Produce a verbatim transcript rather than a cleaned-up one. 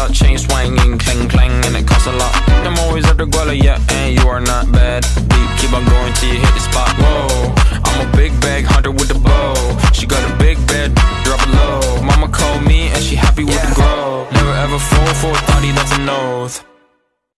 lot. Chain swinging, clang clang, and it costs a lot. I'm always at the guala, yeah, and you are not bad. Deep, keep on going till you hit the spot.